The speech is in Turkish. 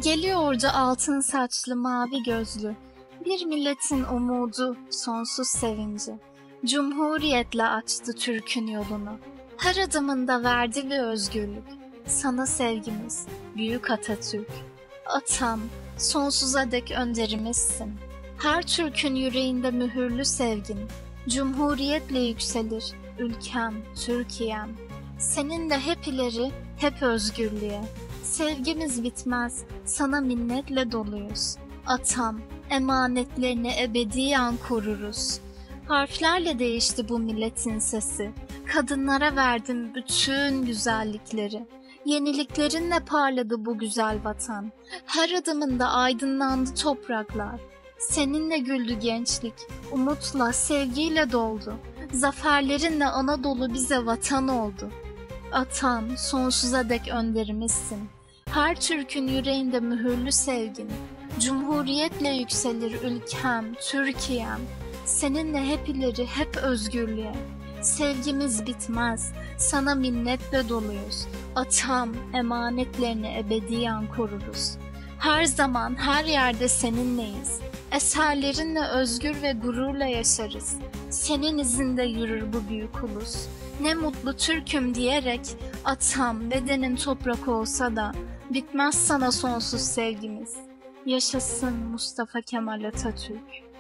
Geliyordu altın saçlı mavi gözlü, bir milletin umudu, sonsuz sevinci. Cumhuriyetle açtı Türk'ün yolunu, her adımında verdi bir özgürlük. Sana sevgimiz, büyük Atatürk. Atam, sonsuza dek önderimizsin. Her Türk'ün yüreğinde mühürlü sevgin, Cumhuriyetle yükselir ülkem, Türkiye'm. Seninle hep ileri, hep özgürlüğe. Sevgimiz bitmez, sana minnetle doluyuz. Atam, emanetlerini ebediyen koruruz. Harflerle değişti bu milletin sesi. Kadınlara verdim bütün güzellikleri. Yeniliklerinle parladı bu güzel vatan. Her adımında aydınlandı topraklar. Seninle güldü gençlik, umutla, sevgiyle doldu. Zaferlerinle Anadolu bize vatan oldu. Atam, sonsuza dek önderimizsin. Her Türk'ün yüreğinde mühürlü sevgin. Cumhuriyetle yükselir ülkem, Türkiye'm. Seninle hep ileri, hep özgürlüğe. Sevgimiz bitmez, sana minnetle doluyuz. Atam, emanetlerini ebediyen koruruz. Her zaman, her yerde seninleyiz. Eserlerinle özgür ve gururla yaşarız. Senin izinde yürür bu büyük ulus. Ne mutlu Türk'üm diyerek, atam bedenin toprak olsa da bitmez sana sonsuz sevgimiz. Yaşasın Mustafa Kemal Atatürk.